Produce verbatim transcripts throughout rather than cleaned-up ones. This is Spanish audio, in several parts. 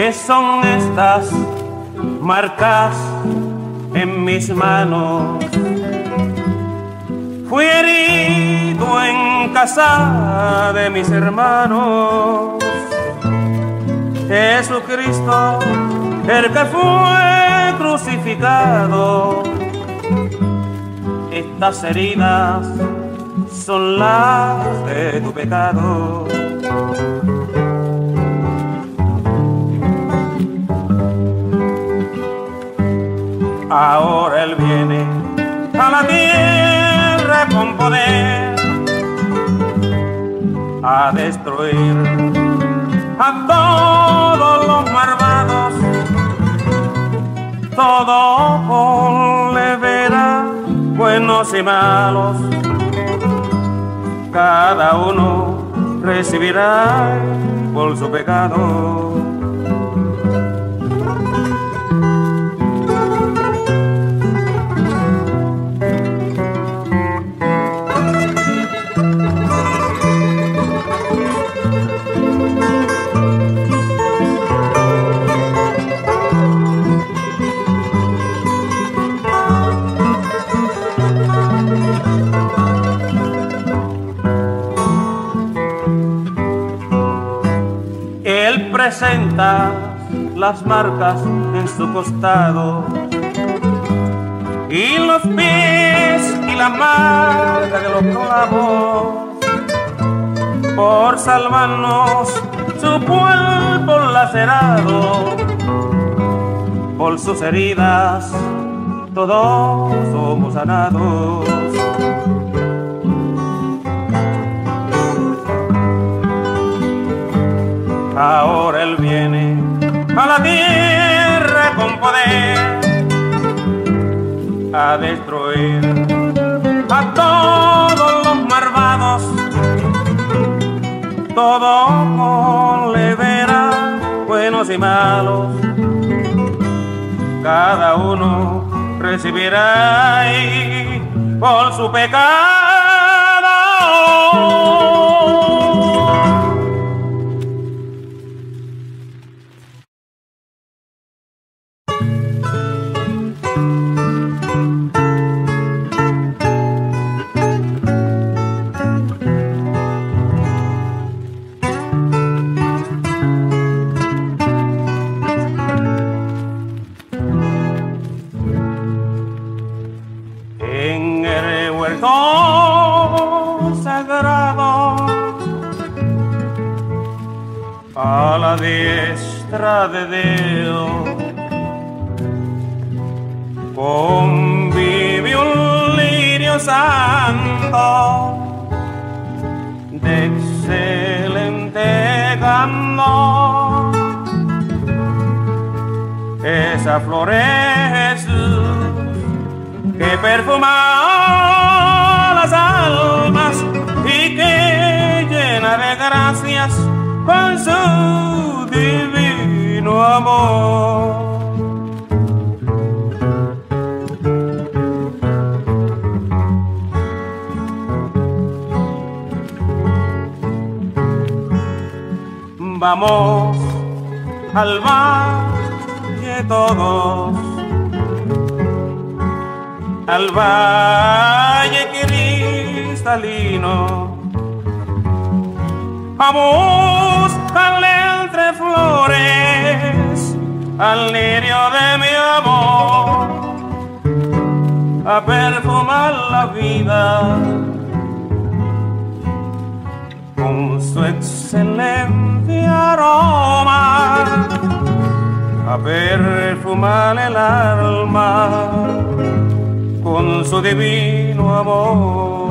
¿Qué son estas marcas en mis manos? Fui herido en casa de mis hermanos. Jesucristo, el que fue crucificado. Estas heridas son las de tu pecado. Ahora Él viene a la tierra con poder a destruir a todos los malvados. Todo le verá, buenos y malos. Cada uno recibirá por su pecado. Presenta las marcas en su costado y los pies y la marca de los clavos, por salvarnos su cuerpo lacerado. Por sus heridas todos somos sanados. Ahora Él viene a la tierra con poder a destruir a todos los malvados. Todo le verá, buenos y malos. Cada uno recibirá por su pecado. A la diestra de Dios convive un lirio santo de excelente canto. Esa flor es Jesús que perfuma las almas y que llena de gracias con su divino amor. Vamos al valle todos, al valle cristalino, a buscarle entre flores al lirio de mi amor, a perfumar la vida con su excelente aroma, a perfumar el alma con su divino amor.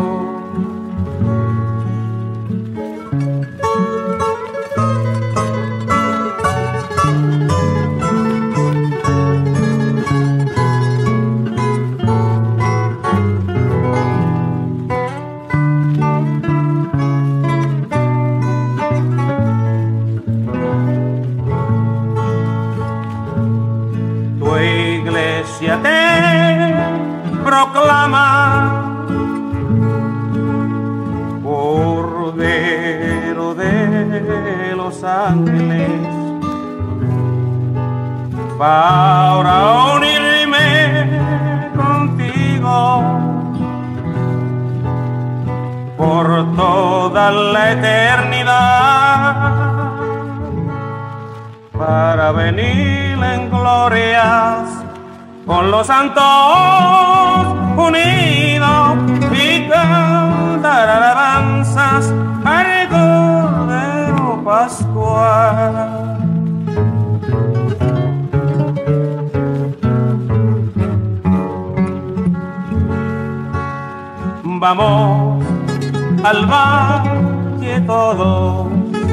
Te proclama Cordero de los ángeles, para unirme contigo por toda la eternidad, para venir en glorias con los santos unidos y cantar alabanzas al Cordero Pascual. Vamos al valle todos,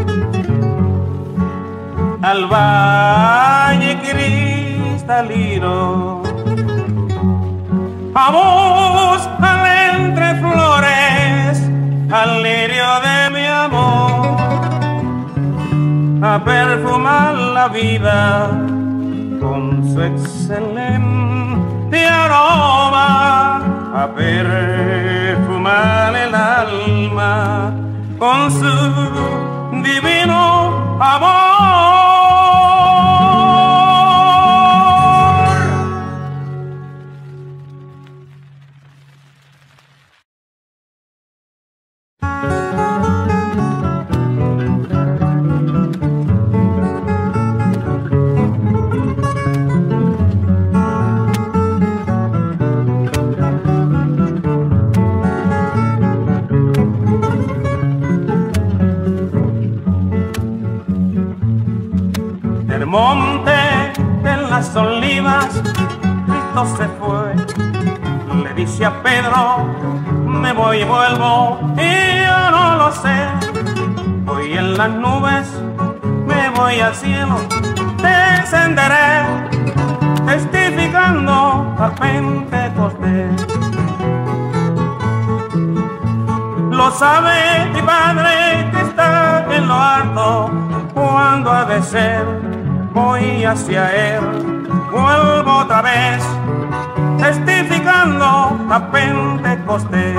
al valle cristalino, vamos al entre flores, al lirio de mi amor, a perfumar la vida con su excelente aroma, a perfumar el alma con su divino amor. Monte de las olivas, Cristo se fue, le dice a Pedro, me voy y vuelvo, y yo no lo sé, voy en las nubes, me voy al cielo, descenderé, testificando a Pentecostés. Lo sabe mi Padre que está en lo alto, cuando ha de ser, voy hacia él, vuelvo otra vez, testificando a Pentecostés.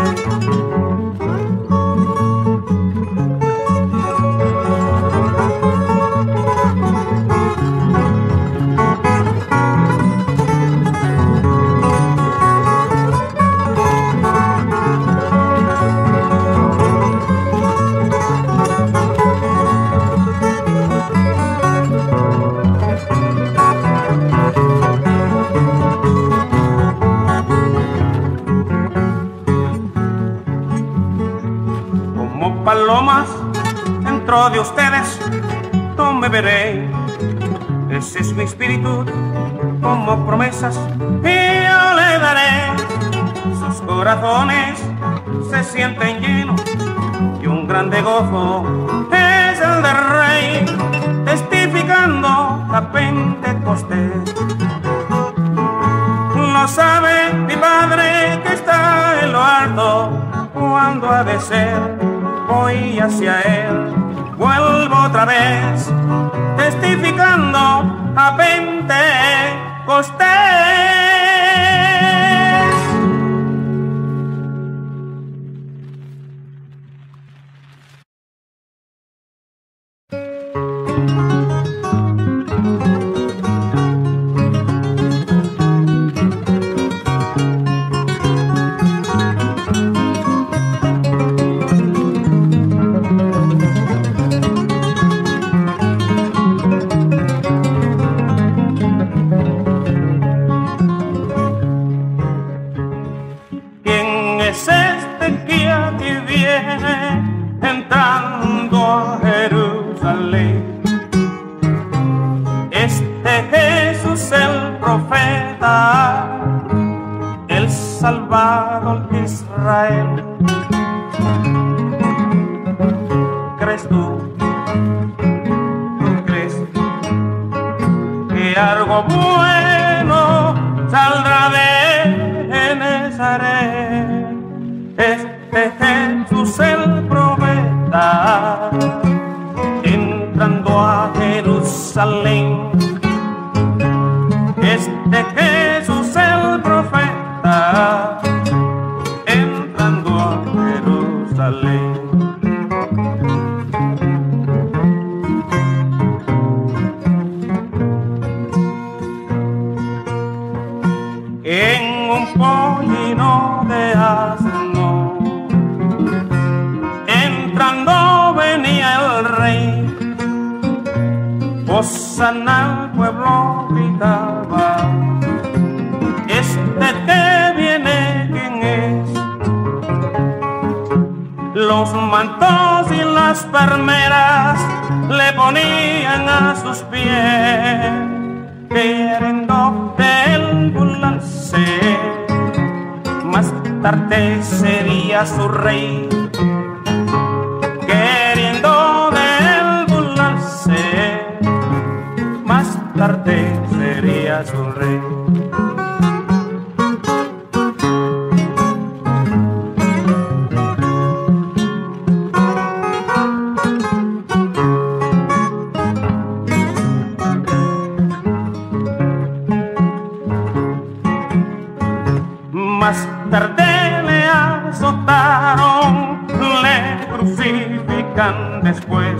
Palomas dentro de ustedes no me veré, ese es mi espíritu como promesas y yo le daré. Sus corazones se sienten llenos y un grande gozo es el del Rey, testificando a Pentecostés. Lo sabe mi Padre que está en lo alto, cuando ha de ser, voy hacia él, vuelvo otra vez, testificando a Pentecostés. Salvador de Israel. ¿Crees tú? ¿Tú crees que algo bueno saldrá de Nazaret? Este Jesús el profeta, entrando a Jerusalén. Este Jesús el profeta, entrando a Jerusalén. en un pollino de asno. Entrando venía el rey, Hosanna al pueblo gritaba, este que viene, ¿quién es? Los mantos y las palmeras le ponían a sus pies, queriendo de él burlarse. Más tarde sería su rey, queriendo de él burlarse. Más tarde sería su rey. Más tarde le azotaron, le crucifican después.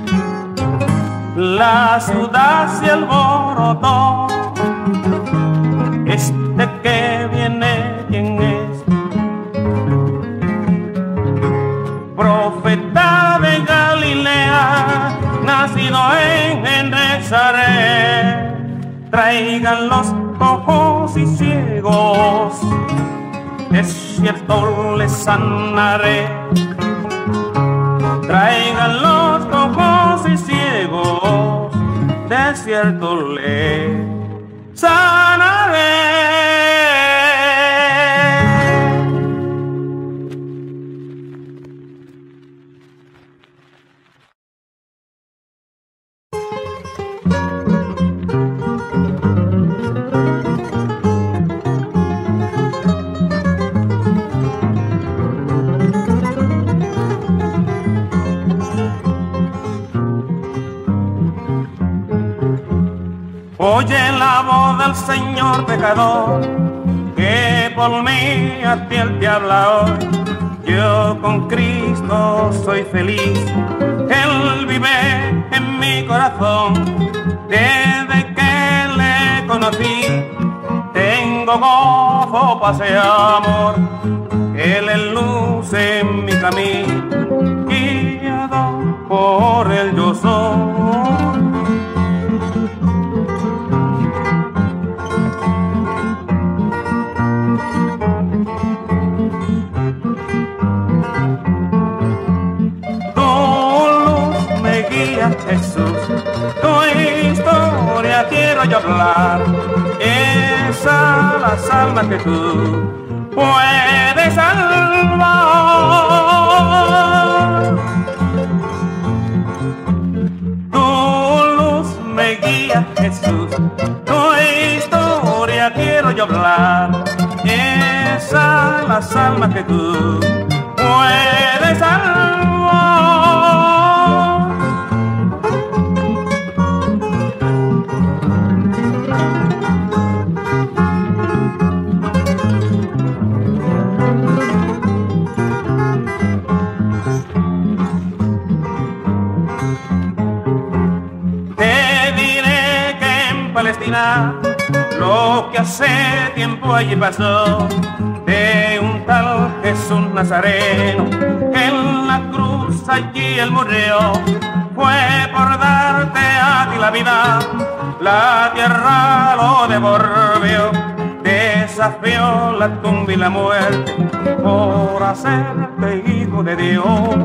La ciudad se alborotó, este que viene, ¿quién es? Profeta de Galilea, nacido en Nazaret. Traigan los cojos y ciegos, es cierto les sanaré. Traigan los cojos y ciegos, de cierto les sanaré. Oye la voz del Señor pecador, que por mí a ti Él te habla hoy. Yo con Cristo soy feliz, Él vive en mi corazón. Desde que le conocí, tengo gozo, paz y amor. Él es luz en mi camino, guiado por Él yo soy. Jesús, tu historia quiero yo hablar, esa las almas que tú puedes salvar. Tu luz me guía, Jesús, tu historia quiero yo hablar, esa las almas que tú puedes salvar. Lo que hace tiempo allí pasó, de un tal Jesús Nazareno, que en la cruz allí él murió, fue por darte a ti la vida, la tierra lo devolvió, desafió la tumba y la muerte, por hacerte hijo de Dios.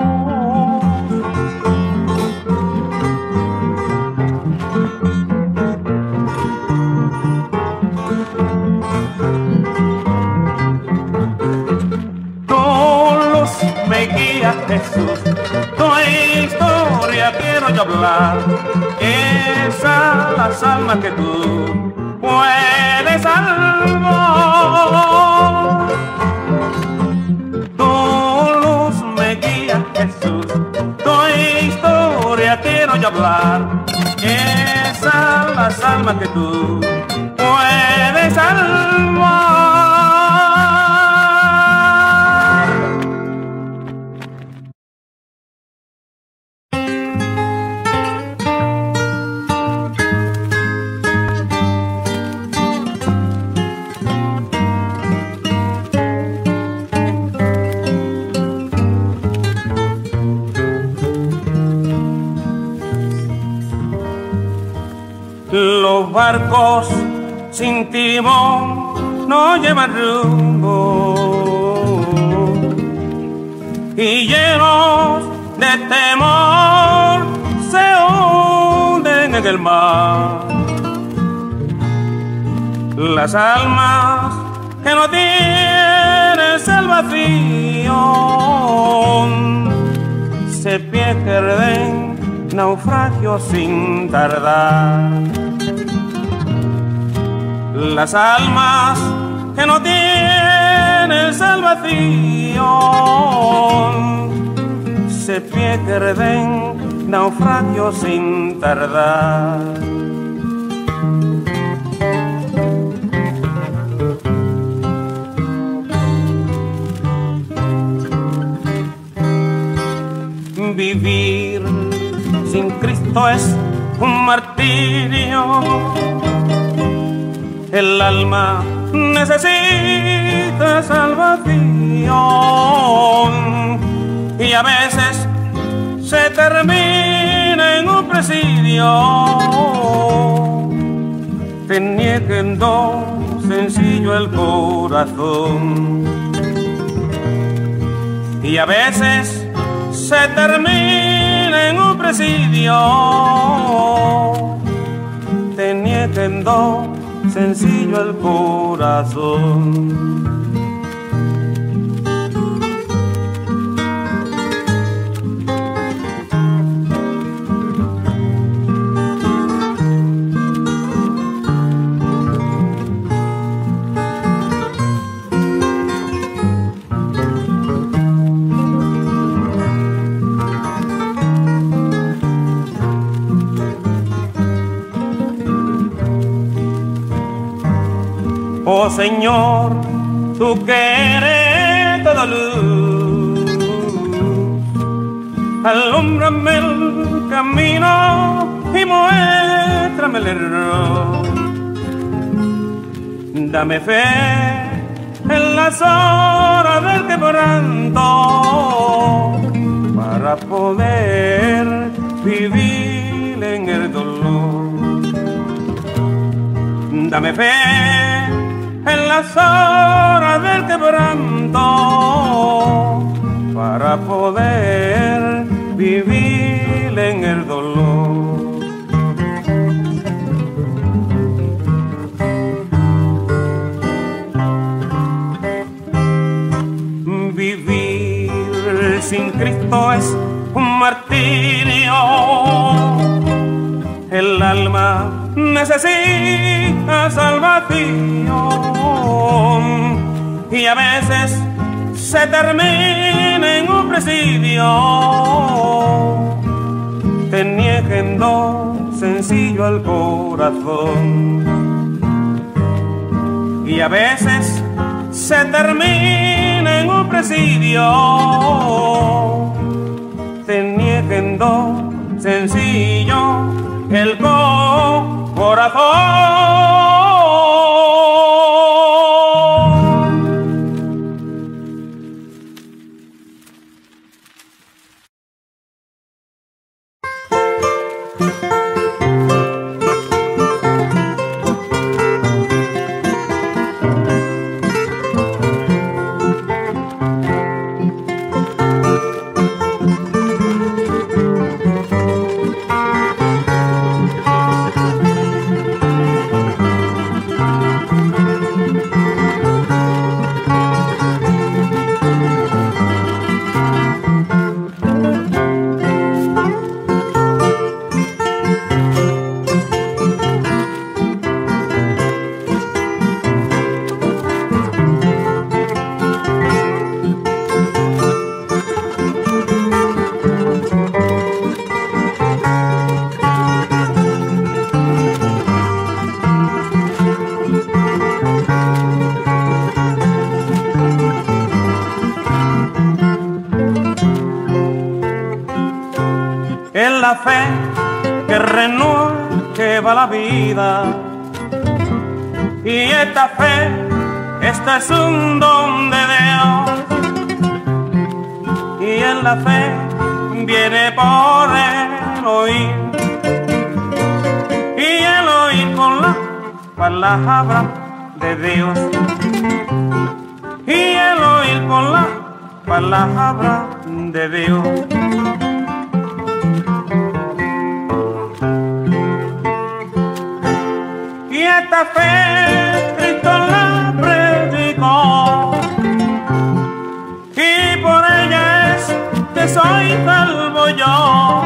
Jesús, tu historia quiero yo hablar, esa las almas que tú puedes salvar. Tu luz me guía, Jesús, tu historia quiero yo hablar, esa las almas que tú puedes salvar. Los barcos sin timón no llevan rumbo y llenos de temor se hunden en el mar. Las almas que no tienen salvación se pierden, naufragio sin tardar. Las almas que no tienen salvación se pierden, naufragio sin tardar. Vivir sin Cristo es un martirio. El alma necesita salvación y a veces se termina en un presidio, teniendo sencillo el corazón. Y a veces se termina en un presidio, teniendo sencillo el corazón. Oh Señor, tú que eres toda luz, alúmbrame el camino y muéstrame el error. Dame fe en las horas del quebranto para poder vivir en el dolor. Dame fe en las horas del quebranto para poder vivir en el dolor. Vivir sin Cristo es un martirio. El alma necesita salvación y a veces se termina en un presidio, teniendo sencillo el corazón. Y a veces se termina en un presidio, teniendo sencillo el corazón. La fe que renueva la vida, y esta fe, esta es un don de Dios, y en la fe viene por el oír, y el oír con la palabra de Dios y el oír por la palabra de Dios. Y esta fe Cristo la predicó y por ella es que soy salvo yo.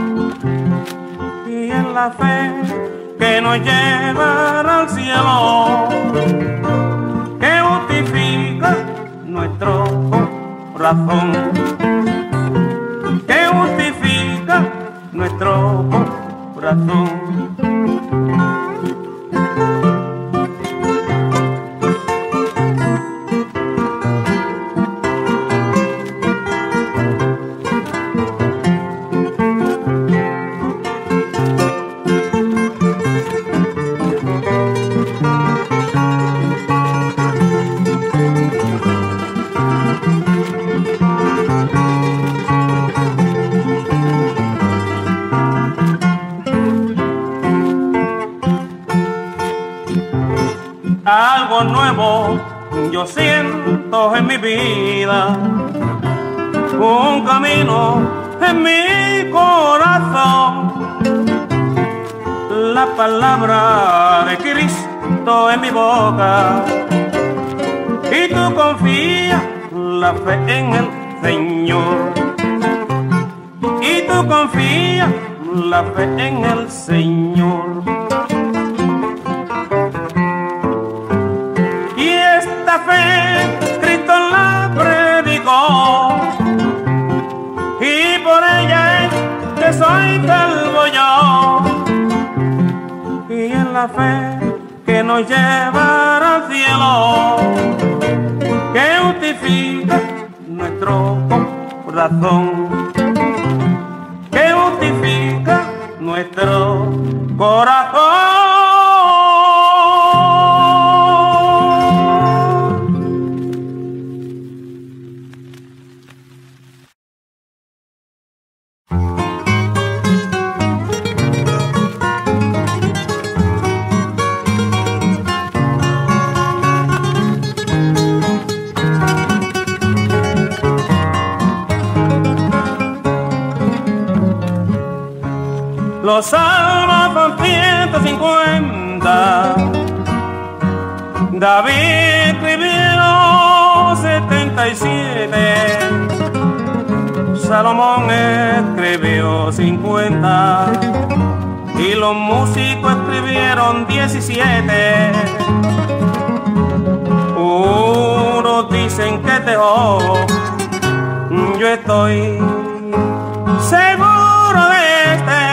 Y en la fe que nos llevará al cielo, que justifica nuestro corazón, que justifica nuestro corazón. Algo nuevo yo siento en mi vida, un camino en mi corazón, la palabra de Cristo en mi boca, y tú confías la fe en el Señor, y tú confías la fe en el Señor. La fe Cristo la predicó y por ella es que soy salvo yo. Y en la fe que nos llevará al cielo, que justifica nuestro corazón, que justifica nuestro corazón. Los salmos son ciento cincuenta, David escribió setenta y siete, Salomón escribió cincuenta y los músicos escribieron diecisiete. Unos dicen que te ojo, yo estoy seguro de este.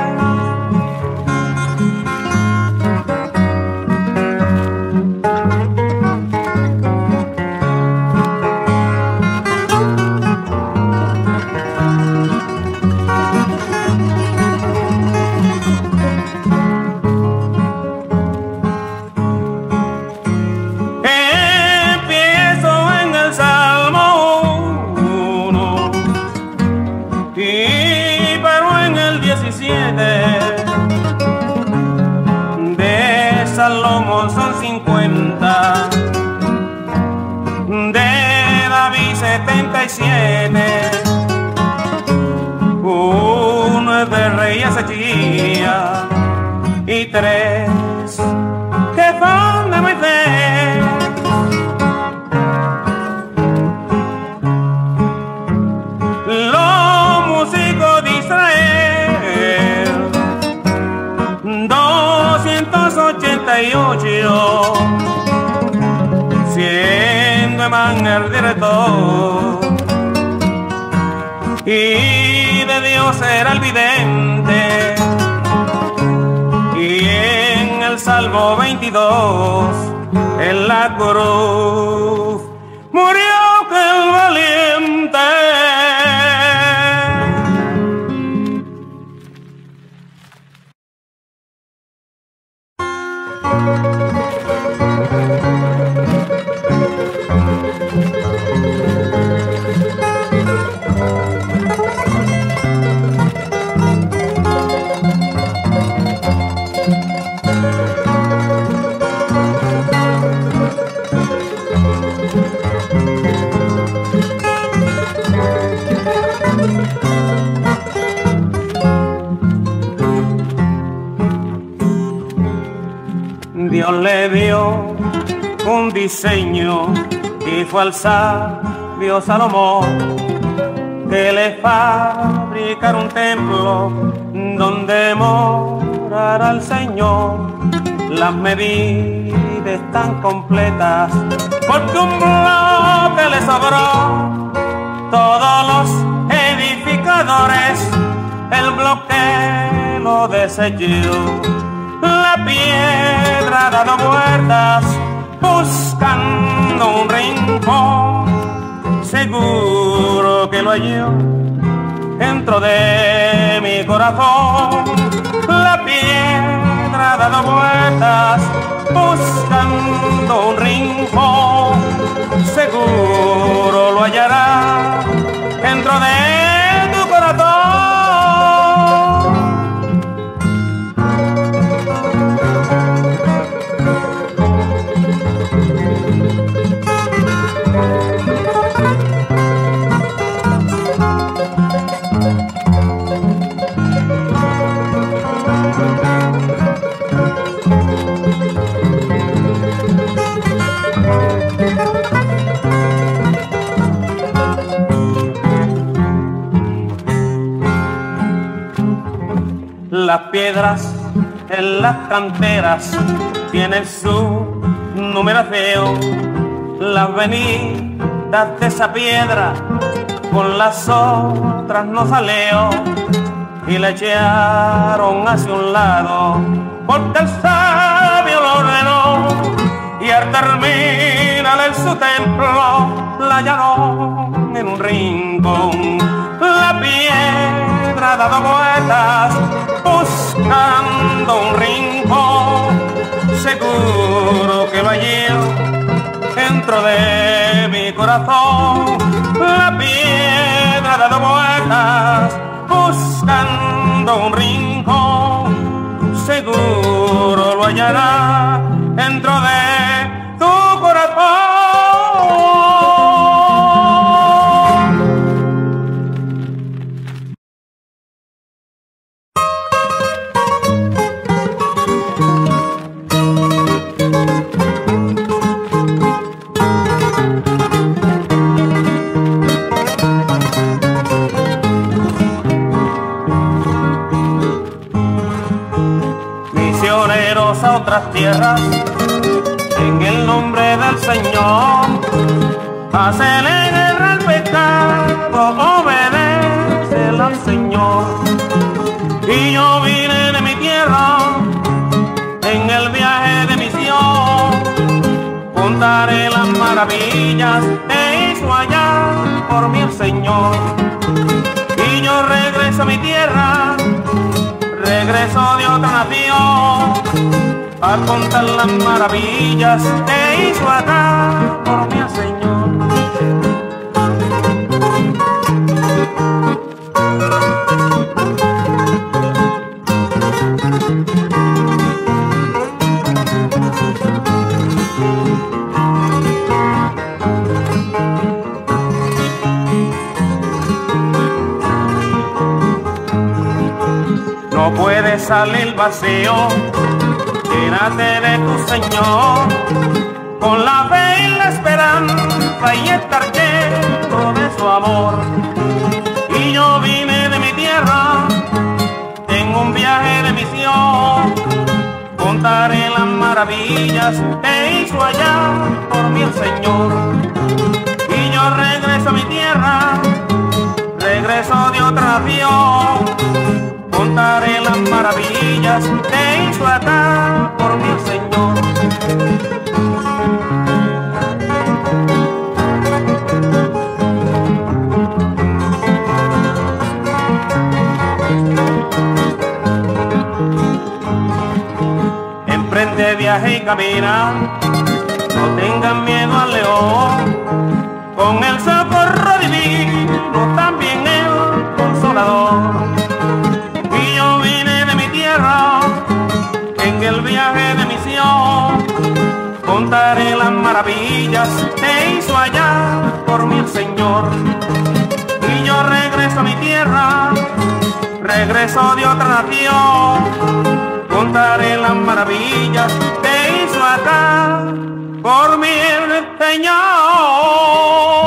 De Salomón son cincuenta, de David setenta y siete, uno es de rey Ezechías y tres que son de Moisés. Los músicos de Israel doscientos ochenta y ocho, siendo Emán el director, y de Dios era el vidente, y en el Salmo veintidós, en la cruz, murió el valiente. le dio un diseño y fue al sabio Salomón que le fabricara un templo donde morara el Señor. Las medidas están completas porque un bloque le sobró. Todos los edificadores el bloque lo desechó. La piedra dando vueltas buscando un rincón, seguro que lo halló dentro de mi corazón. La piedra dando vueltas buscando un rincón, seguro lo hallará dentro de tu corazón. Las piedras en las canteras tienen su numeración. Las venidas de esa piedra con las otras no salió y la echaron hacia un lado porque el sabio lo ordenó, y al terminar en su templo la hallaron en un rincón. La piedra dando vueltas buscando un rincón, seguro que lo hallé dentro de mi corazón. La piedra dando vueltas buscando un rincón, seguro lo hallará dentro de tu corazón. A otras tierras en el nombre del Señor, hacele guerra al pecado, obedécele al Señor. Y yo vine de mi tierra en el viaje de misión, contaré las maravillas que hizo allá por mí el Señor. Y yo regreso a mi tierra, regreso de otra nación, a contar las maravillas que hizo acá por mi Señor. No puedes salir vacío, llénate de tu Señor, con la fe y la esperanza y estar lleno de su amor. Y yo vine de mi tierra, tengo un viaje de misión, contaré las maravillas que hizo allá por mí el Señor. Y yo regreso a mi tierra, regreso de otra nación, contaré las maravillas que hizo acá por mi Señor. Emprende viaje y camina, no tengan miedo al león, con el socorro divino también el consolador. En el viaje de misión, contaré las maravillas que hizo allá por mí el Señor. Y yo regreso a mi tierra, regreso de otra nación, contaré las maravillas que hizo acá por mi Señor.